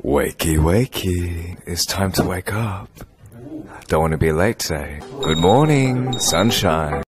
Wakey, wakey. It's time to wake up. Don't want to be late today. Good morning, sunshine.